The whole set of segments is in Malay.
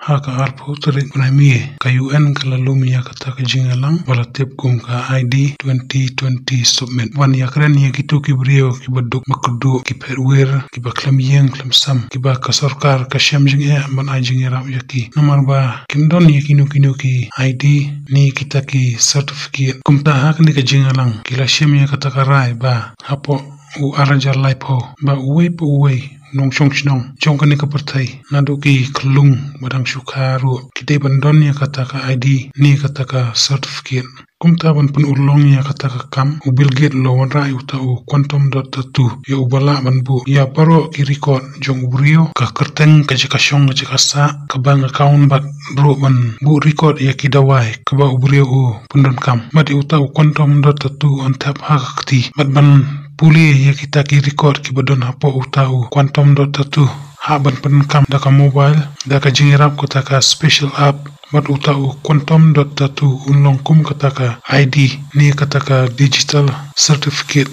haka arpo terik premier ka UN ka lalumi ya kata ka jingalang wala tip kum ka ID 2020 submit wan ya kren ya kitu ki brio ki baduk makudu ki perwer ki baklam yeng klam sam ki ba ka sarkar ka syam jing man ai jing rap yaki nomor ba kimdon ya kinu ki ID ni kita ki certificate kum ta hak ni ka jingalang kila syam ya kata ka rai ba hapo u arajar laipo ba uwe nong chong chnong chong kani ka perthai nadu ki klung badang shukaru kite bandon ya kata ka ID ni kata ka certificate kumta ban pun urlong ya kata ka kam u Bill Gates lo rai uta u quantum.2 ya ubala ban bu ya paro ki record jong brio ka kerteng ka jika shong ka jika sa ka bang account bat bro ban bu record ya ki dawai ka ba ubrio u pundon kam mati uta u quantum.2 on tap ha kti ban puli ya kita ki record ki badon hapo utau quantum.2 haban penkam daka mobile daka jingirap kota ka special app mat utau quantum.2 unlong kum kata ka ID ni kata ka digital certificate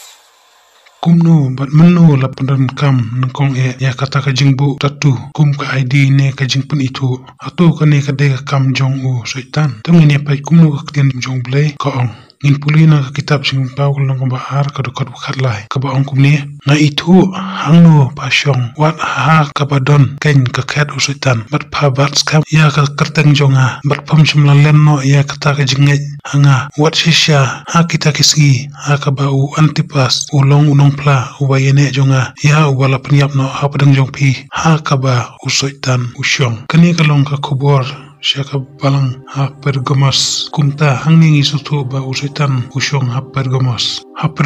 kumno bat menu la pendan kam nangkong ya kata ka jingbu tatu kum ka ID ne ka jingpun itu atu ka ne ka de ka kam jong u syaitan tungini pai kumno ka ktian jong blai ka ong in pulina ka kitab sing pau lang ko bahar ka dokot bukat lai ka ba ong kumni na itu hangno pasyong wat ha ka badon ken ka khat u syaitan bat pha bat skam ya ka kerteng jonga bat pham shimla len no ya kata ka jingai hanga wat shisha ha kita kisgi ha ka ba u antipas ulong unong pla u bayene jonga ya u bala pnyap no ha padang jong pi ha ka ba u syaitan u syong kani ka long ka kubor syaka balang ha Pergamos kumta hanging isutu ba usitan usyong ha Pergamos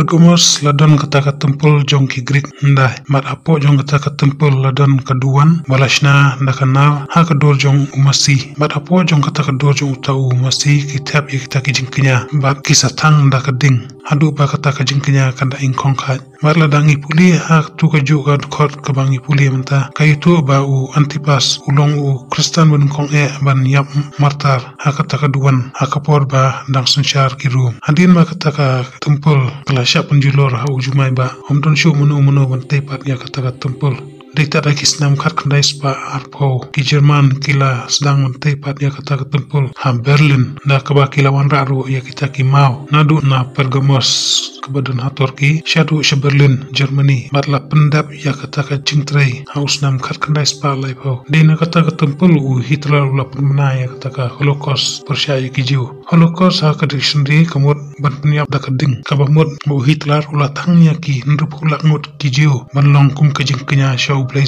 ladon kata ka tempel jong ki Greek ndai mat apo jong kata ka tempel ladon kaduan balashna ndakanal ha kador jong umasi mat apo jong kata ka dor jong utau umasi kitab ya kita ki jingknya bat kisatang ndakading hadu ba kata ka jingknya kanda ingkong khat mat ladangi puli ha tu ka ju ka khot ka bangi puli menta kaitu ba u antipas ulong u Kristen ban kong ban yap martar ha kata ka duan ha kapor ba dang sunchar ki room hadin ma kata ka tempel kala syap penjulur ha ujumai ba homdon shu menu ban tepat ya kata ka tempel Dikta da kisnam khat khandai spa arpo ki Jerman kila sedang tepat ya kata ka tempel ha Berlin da ka ba kila wan raru ya kita ki mau nadu na Pergamos kebadan ha Turki syadu Berlin Germany matla pendap ya kata ka jingtrai haus nam khat khandai spa lai po dina kata ka tempel u Hitler la pemna ya kata ka Holocaust persyaya ki jiu Holocaust ha ka dictionary kamut ban penyap da ka ding ka ba mut u Hitler ula thangnya ki nrup ulak ngut ki jiu ban long kum ka jing kenya ublay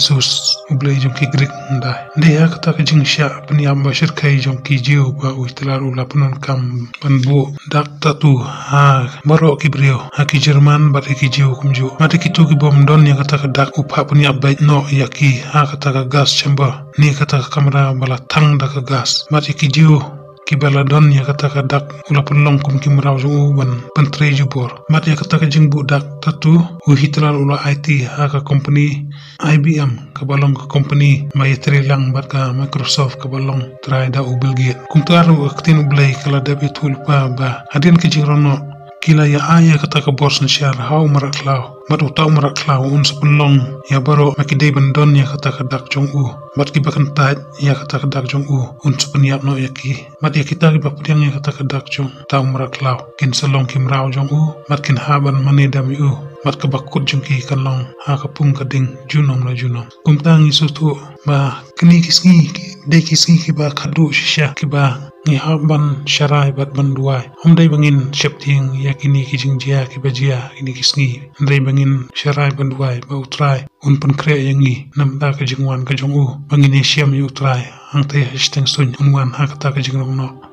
jong ki Greek ndai dia kata ka jing sya penyam bashir kai jong ki jiu ba uitlar ula penon kam panbu dak tatu ha maro ki brio ha ki Jerman ba ki jiu kumju mate ki tu ki bom don ya kata ka dak upha penyam bait no ya ki ha kata ka gas chamber ni kata ka kamera bala thang da ka gas mate ki jiu ki baladon ya kata ka dak ula penlong kum ki meraw jong ban pentre jubor mat ya kata ka jingbu dak tatu u Hitler ula IT ha ka company IBM ka balong ka company mai lang bat ka Microsoft ka balong try da u Bill Gates kum taru aktin ublay kala da betul pa ba hadin ki jingrono kila ya aya kata ka borsan syar hau maraklau mat utau maraklau un sepelong ya baro makidai bandon ya kata ka dak jong u mat ki bakan tat ya kata ka dak jong u un sepeniap no yaki mat ya kita ki bapdiang ya kata ka dak jong tau maraklau kin selong kim rau jong u mat kin haban mane dami u mat ka bakut jong ki kanlong ha ka pung ka ding junom la junom kumtang isutu ba kini kisngi de kisngi ki ba khadu shisha ki ba ni haban syarai bat banduai homdai bangin septing yakini ki jingjia ki bajia ini kisngi ndai bangin syarai banduai ba utrai un pun kre yangi namda ka jingwan ka jongu bangin siam yu utrai ang te hashtag sun unwan ha kata ka jingrong no